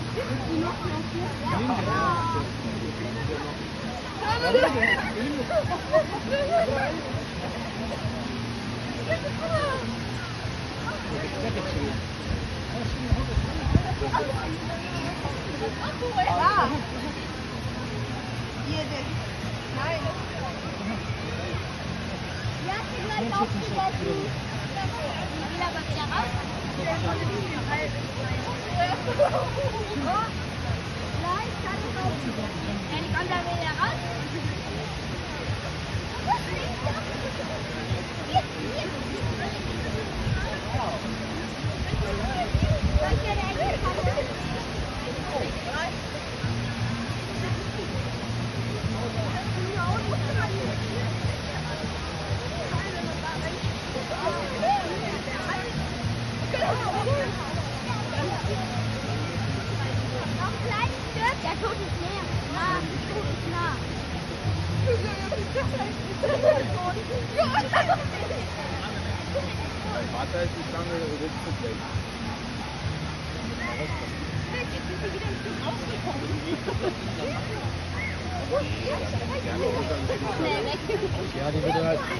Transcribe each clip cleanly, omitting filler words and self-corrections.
Vater ist die Schlange ruckzuck weg. Ja, die würde halt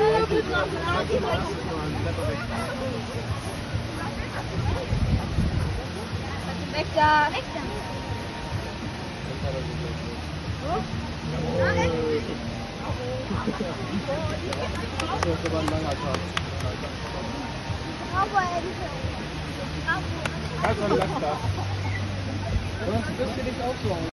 weg da! Weg da! Das ist aber ein langer Tag. Aber Kannst du das da? Das finde ich auch so.